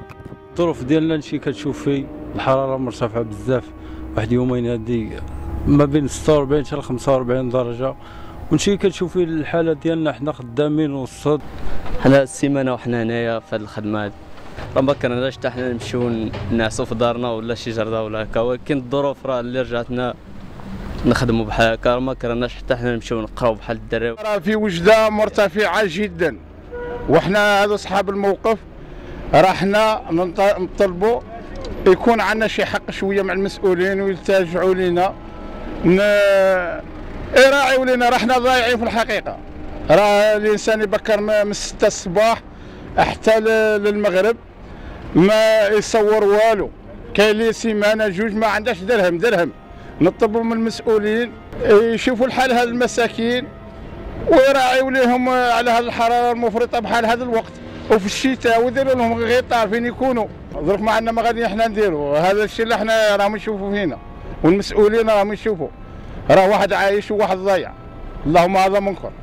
الظروف ديالنا شي كتشوفي الحراره مرتفعه بزاف، واحد يومين هادي ما بين 46 حتى ل 45 درجه، ونمشي كتشوفي الحاله ديالنا حنا خدامين وسط حنا السيمانه وحنا هنايا في هذه الخدمه هذه، راه ما كرهناش حتى حنا نمشيو نعسو في دارنا ولا شي جرده ولا هكا، ولكن الظروف راه اللي رجعتنا نخدموا بحال هكا، ما كرهناش حتى حنا نمشيو نقراو بحال الدراري. راه في وجده مرتفعه جدا، وحنا هذو اصحاب الموقف راه حنا نطلبوا يكون عندنا شي حق شويه مع المسؤولين ويلتجعوا لنا يراعيوا لنا، راه حنا ضايعين في الحقيقه. راه الانسان يبكر من 6 الصباح حتى للمغرب ما يصور والو، كاين لي سيمانه جوج ما عندهاش درهم. نطلبوا من المسؤولين يشوفوا الحال هاد المساكين ويراعيوا لهم على هذه الحراره المفرطه بحال هذا الوقت، وفي الشتاء ويديروا لهم غطاء فين يكونوا. ظروف ما عندنا ما غادي حنا نديروا، هذا الشيء اللي حنا راهم نشوفوا فينا، والمسؤولين راهم يشوفوا، راه واحد عايش وواحد ضايع، اللهم هذا منكر.